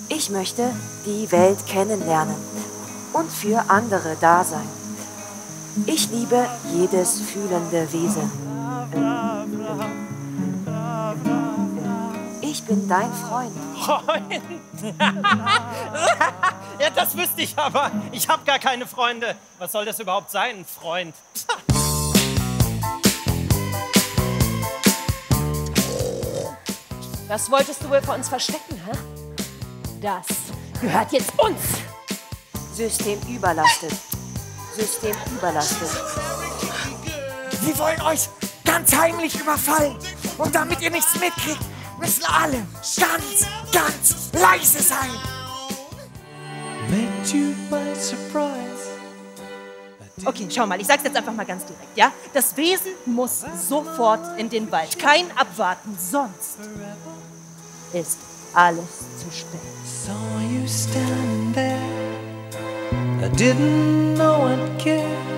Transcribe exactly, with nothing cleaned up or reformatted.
Ich möchte die Welt kennenlernen und für andere da sein. Ich liebe jedes fühlende Wesen. Ich bin dein Freund. Freund? Ja, das wüsste ich aber. Ich habe gar keine Freunde. Was soll das überhaupt sein, ein Freund? Was wolltest du wohl vor uns verstecken, hä? Das gehört jetzt uns. System überlastet. System überlastet. Sie wollen euch ganz heimlich überfallen. Und damit ihr nichts mitkriegt, müssen alle ganz, ganz leise sein. Okay, schau mal, ich sag's jetzt einfach mal ganz direkt, ja? Das Wesen muss sofort in den Wald. Kein Abwarten, sonst ist alles zu spät. Saw you standing there. I didn't know I'd care.